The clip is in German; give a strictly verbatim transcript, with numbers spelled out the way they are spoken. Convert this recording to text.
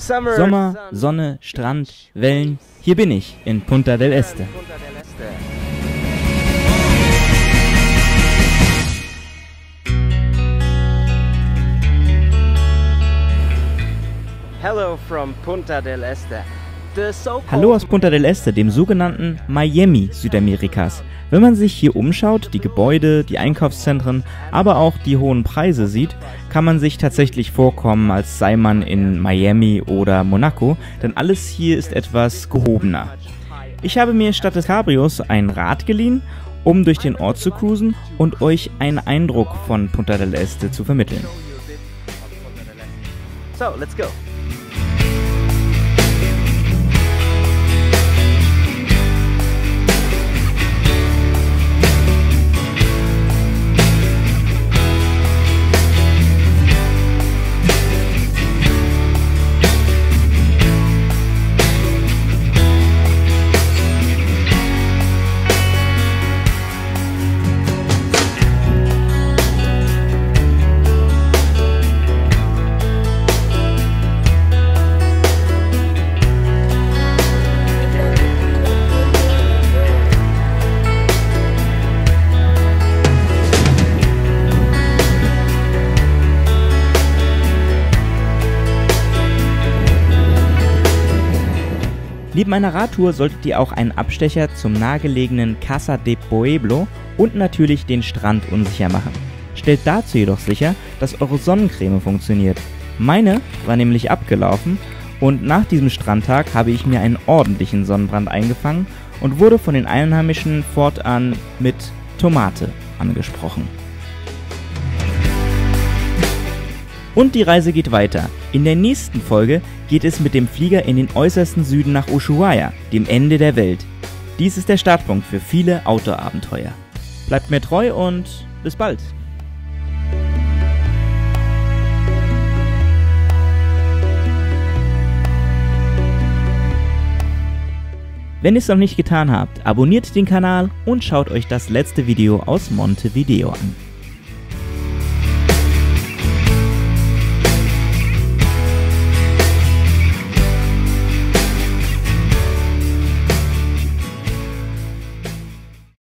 Sommer, Sonne, Strand, Wellen. Hier bin ich in Punta del Este. Hello from Punta del Este. Hallo aus Punta del Este, dem sogenannten Miami Südamerikas. Wenn man sich hier umschaut, die Gebäude, die Einkaufszentren, aber auch die hohen Preise sieht, kann man sich tatsächlich vorkommen, als sei man in Miami oder Monaco, denn alles hier ist etwas gehobener. Ich habe mir statt des Cabrios ein Rad geliehen, um durch den Ort zu cruisen und euch einen Eindruck von Punta del Este zu vermitteln. So, let's go. Neben einer Radtour solltet ihr auch einen Abstecher zum nahegelegenen Casa de Pueblo und natürlich den Strand unsicher machen. Stellt dazu jedoch sicher, dass eure Sonnencreme funktioniert. Meine war nämlich abgelaufen und nach diesem Strandtag habe ich mir einen ordentlichen Sonnenbrand eingefangen und wurde von den Einheimischen fortan mit Tomate angesprochen. Und die Reise geht weiter. In der nächsten Folge geht es mit dem Flieger in den äußersten Süden nach Ushuaia, dem Ende der Welt. Dies ist der Startpunkt für viele Outdoor-Abenteuer. Bleibt mir treu und bis bald! Wenn ihr es noch nicht getan habt, abonniert den Kanal und schaut euch das letzte Video aus Montevideo an.